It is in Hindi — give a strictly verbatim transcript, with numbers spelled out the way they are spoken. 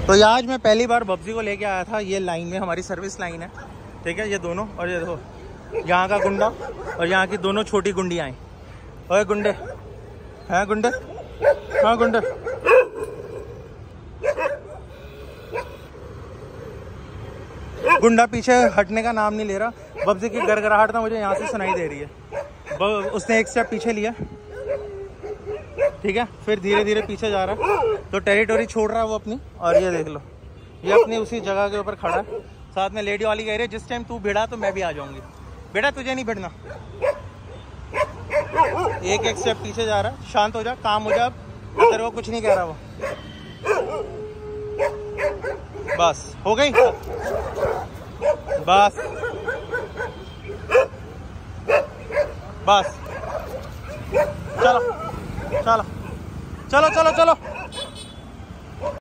तो ये आज मैं पहली बार बब्जी को लेके आया था। ये लाइन में हमारी सर्विस लाइन है, ठीक है, ये दोनों। और ये देखो यहाँ का गुंडा और यहाँ की दोनों छोटी गुंडियाँ हैं। ओए गुंडे हैं, गुंडे हाँ गुंडे। गुंडा पीछे हटने का नाम नहीं ले रहा। बब्जी की गड़गड़ाहट ना मुझे यहाँ से सुनाई दे रही है। उसने एक स्टेप पीछे लिया, ठीक है, फिर धीरे धीरे पीछे जा रहा है। तो टेरिटोरी छोड़ रहा है वो अपनी। और ये देख लो, ये अपनी उसी जगह के ऊपर खड़ा है। साथ में लेडी वाली कह रही है जिस टाइम तू भिड़ा तो मैं भी आ जाऊंगी। बेटा तुझे नहीं भिड़ना। एक एक स्टेप पीछे जा रहा है। शांत हो जा, काम हो जा, तेरे को कुछ नहीं कह रहा वो। बस हो गई, बस बस चलो चलो चलो चलो चलो।